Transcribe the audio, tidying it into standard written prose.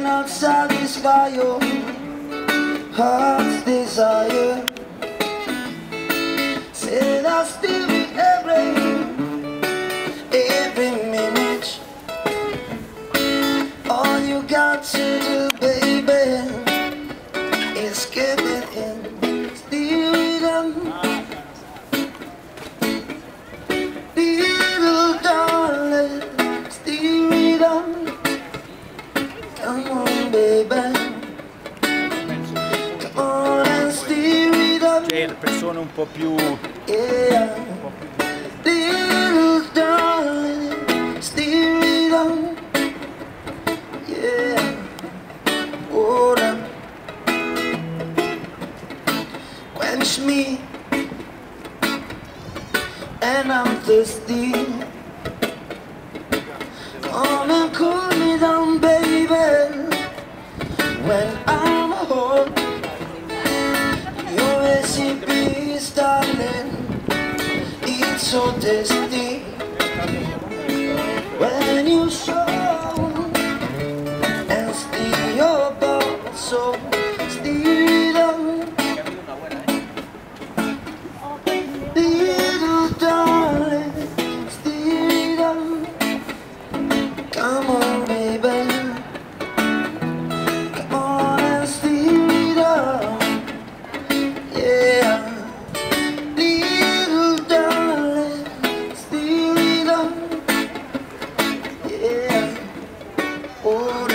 cannot satisfy your heart's desire. Said I'll still be every minute. All you got to do, baby, is give it in. Steal them, little darling. Steal them. Come on, baby. Come on and steal them. Cioè, persone un po' più... Yeah. Little darling, steal them. Yeah. Hold on. Quench me, and I'm thirsty. Come and cool me down, baby. When I'm home, your recipes, darling, it's so tasty. When you show and steal your ball, so steal them. Little darling, steal them. Come on, baby. Come on and steal them. Yeah. Little darling, steal them. Yeah. Oh.